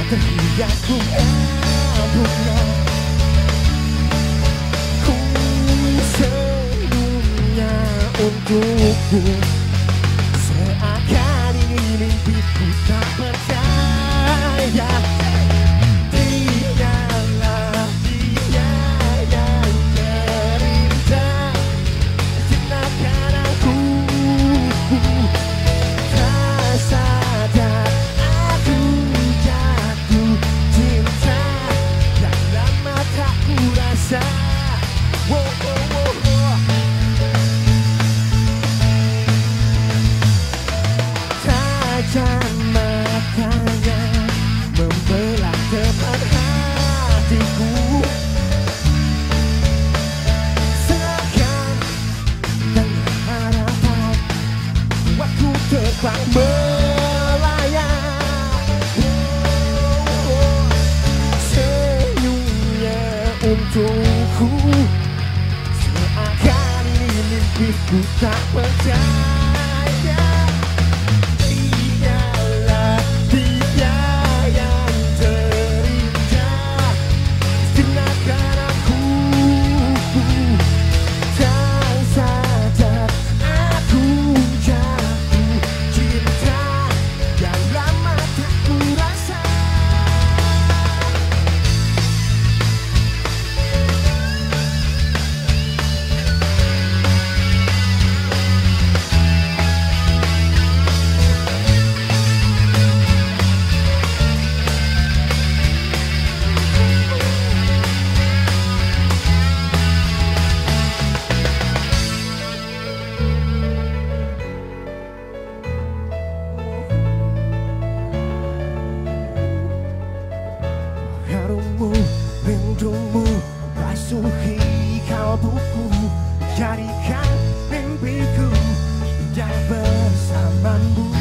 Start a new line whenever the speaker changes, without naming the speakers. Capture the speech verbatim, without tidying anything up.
Terhingga ku embunnya, ku senyumnya untukku. Seakan ini mimpiku tak percaya. Dialah dia yang terindah jenakan aku. Tak sadar aku jatuh cinta dalam mataku rasa. Oh, oh, oh, oh. Tajam matanya membelah tepat hatiku. Seakan dengan harapan buatku terbang melayang. Oh, oh. Senyumnya untukku. Seakan ini mimpiku tak percaya. Dialah dia yang terindah jenakan aku. Tak sadar aku jatuh cinta dalam mataku rasa. Harummu, rindumu, basuhi kalbuku. Jadikan mimpiku indah bersamamu.